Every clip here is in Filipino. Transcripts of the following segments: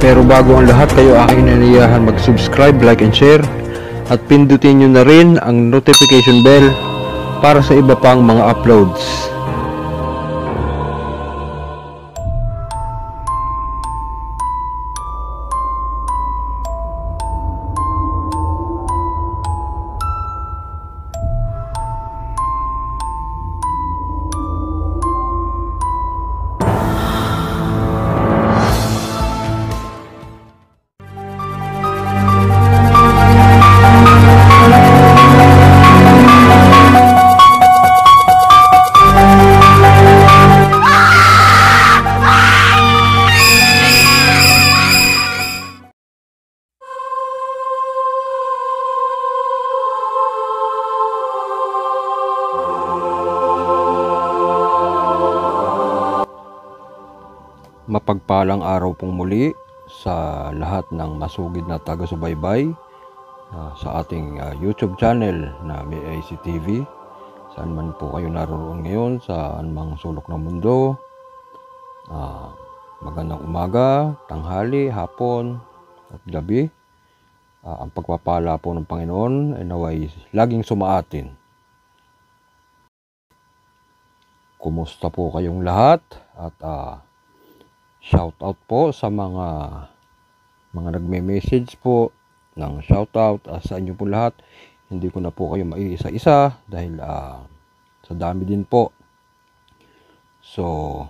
Pero bago ang lahat, kayo aking inaniyahan mag-subscribe, like and share at pindutin nyo na rin ang notification bell para sa iba pang mga uploads. Mapagpalang araw pong muli sa lahat ng masugid na taga-subaybay sa ating YouTube channel na MAIC TV. Saan man po kayo naroon ngayon, sa anumang sulok ng mundo. Magandang umaga, tanghali, hapon at gabi. Ang pagpapala po ng Panginoon ay naway laging sumaatin. Kumusta po kayong lahat? At shout out po sa mga nagme-message po ng shout out sa inyo po lahat. Hindi ko na po kayo maiisa-isa dahil sa dami din po. So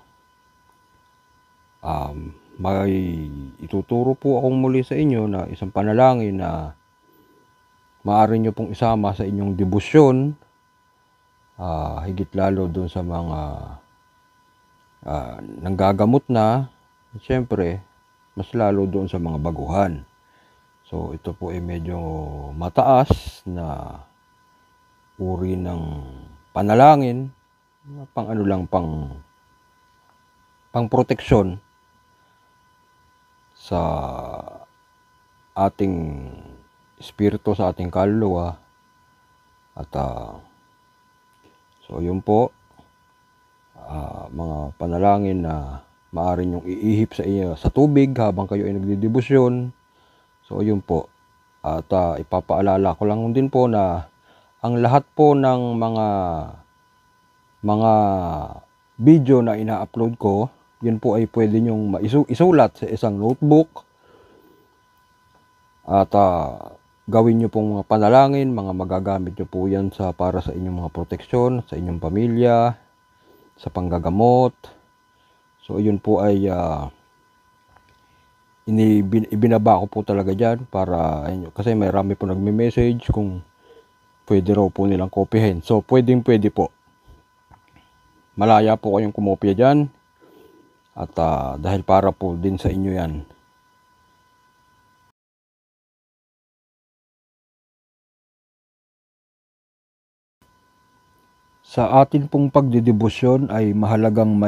may ituturo po akong muli sa inyo na isang panalangin na maaari nyo pong isama sa inyong debosyon, higit lalo doon sa mga nanggagamot na. Siyempre, mas lalo doon sa mga baguhan. So, ito po ay medyo mataas na uri ng panalangin, pang proteksyon sa ating espiritu, sa ating kaluluwa. At so, yun po, mga panalangin na maaari nyong iihip sa tubig habang kayo ay nagdidebosyon. So yun po. At ipapaalala ko lang din po na ang lahat po ng mga video na ina-upload ko, yun po ay pwede nyong isulat sa isang notebook. At gawin nyo pong mga panalangin, mga magagamit nyo po yan para sa inyong mga proteksyon, sa inyong pamilya, sa panggagamot. So yun po ay ibinaba ko po talaga dyan para, kasi may rami po nagme-message kung pwede raw po nilang kopyahin. So pwede po. Malaya po kayong kumopya dyan. At dahil para po din sa inyo yan. Sa atin pong pagdedebosyon ay mahalagang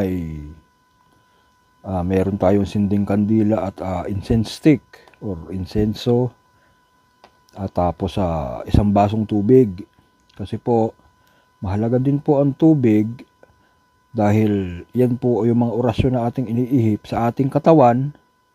meron tayong sinding kandila at incense stick or insenso, at tapos isang basong tubig. Kasi po mahalaga din po ang tubig dahil yan po yung mga orasyon na ating iniihip sa ating katawan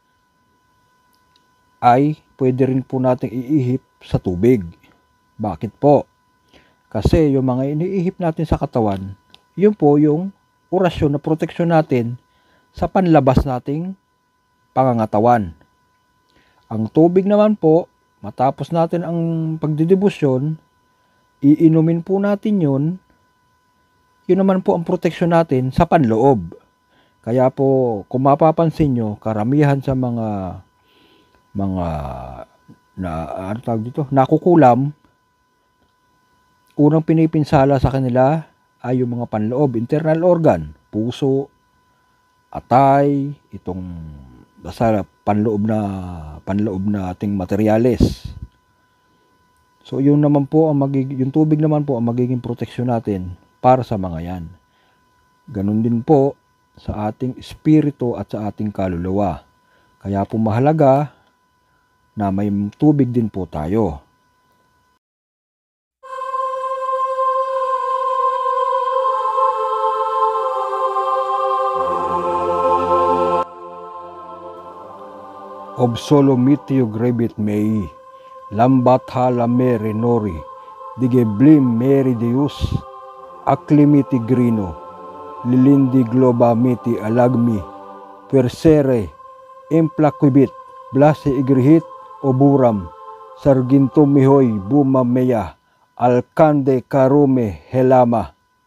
ay pwede rin po nating iihip sa tubig. Bakit po? Kasi yung mga iniihip natin sa katawan, yun po yung orasyon na proteksyon natin sa panlabas nating pangangatawan. Ang tubig naman po, matapos natin ang pagdedebosyon, iinumin po natin yun naman po ang proteksyon natin sa panloob. Kaya po, kung mapapansin nyo, karamihan sa mga nakukulam, unang pinipinsala sa kanila ay yung mga panloob, internal organ, puso, atay, itong basta panloob na ating materyales. So yung tubig naman po ang magiging proteksyon natin para sa mga yan. Ganun din po sa ating espiritu at sa ating kaluluwa. Kaya po mahalaga na may tubig din po tayo. obsolomitio grebit mei, lambat halame renori, digeblim meri deus, acclimiti grino, lilindi globa miti alagmi, persere, implaquibit, blase igrihit, oburam, sarginto mihoy bumameya, alkande karume helama.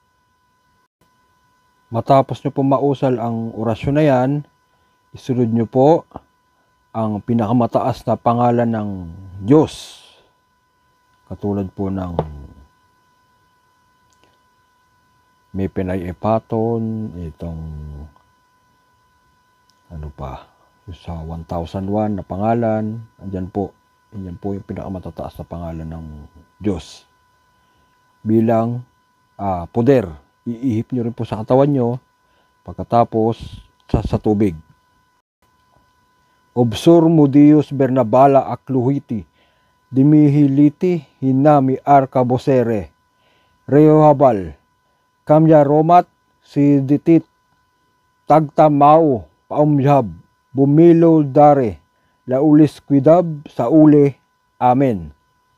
Matapos nyo po mausal ang orasyon na yan, isunod nyo po ang pinakamataas na pangalan ng Diyos. Katulad po ng may Penay Epaton, itong ano pa, sa 1001 na pangalan, andyan po yung pinakamataas na pangalan ng Diyos. Bilang poder, iihip nyo rin po sa katawan nyo pagkatapos sa tubig. Obsur mo Dios Bernabala akluhiti, dimihiliti hinami arkabosere, reohabal, kamya romat si ditit, tagtamao, paumyab, bumilo dare, laulis kwidab sa uli, amen.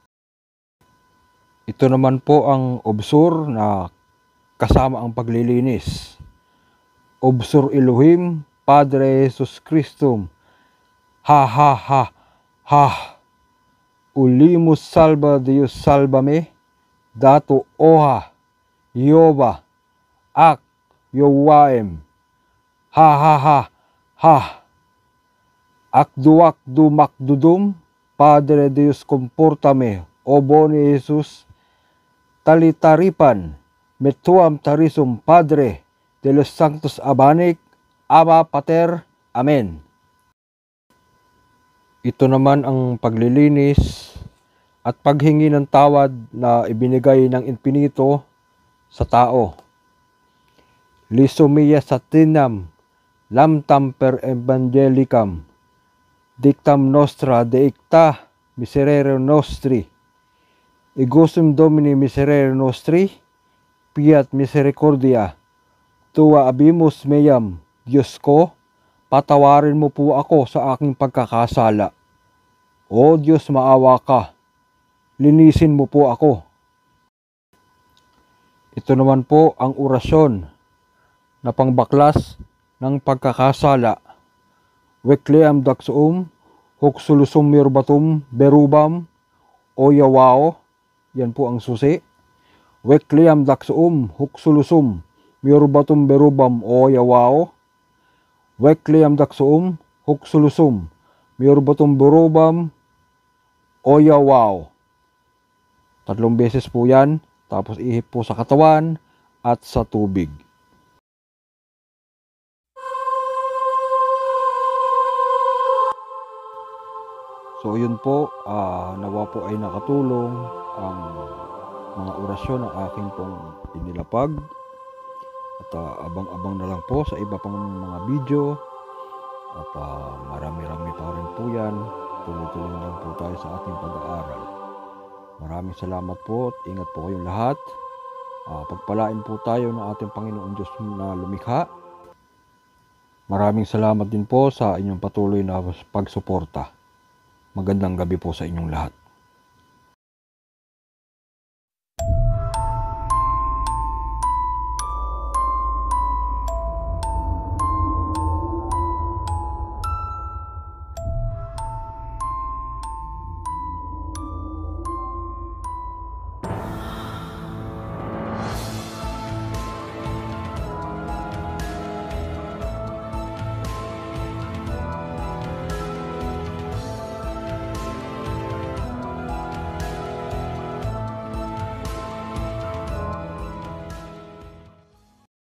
Ito naman po ang obsur na kasama ang paglilinis. Obsur Elohim, Padre Jesus Christum, ha ha ha ha, ulimus salva Dios salvame, dato oha, Yoba, ak, yowaem, ha ha ha ha, akduak dumak dudum, Padre Dios comportame, o boni Jesus, talitaripan, metuam tarisum Padre de los Sanctos Abanik, Ama Pater, Amen. Ito naman ang paglilinis at paghingi ng tawad na ibinigay ng Infinito sa tao. Lisomia satinam, lamtam per evangelicam, dictam nostra deicta miserere nostri, igusum Domini miserere nostri, piat misericordia, tua abimus meam, Diyos ko, patawarin mo po ako sa aking pagkakasala. O Diyos, maawa ka, linisin mo po ako. Ito naman po ang orasyon na pangbaklas ng pagkakasala. Wekleam daksum, huksulusum mirbatum, berubam, o yawao, yan po ang susi. Wekleam daksum, huksulusum, mirbatum, berubam, o yawao. Wekleam daksum, huksulusum, mirbatum, berubam, o yawao. 3 beses po yan, tapos ihip po sa katawan at sa tubig. So yun po, nawa po ay nakatulong ang mga orasyon ng aking pong inilapag. At abang-abang na lang po sa iba pang mga video. At marami-rami pa rin po yan. Tuloy-tuloy lang po tayo sa ating pag-aaral. Maraming salamat po at ingat po kayong lahat. Pagpalain po tayo ng ating Panginoon Diyos na lumikha. Maraming salamat din po sa inyong patuloy na pagsuporta. Magandang gabi po sa inyong lahat.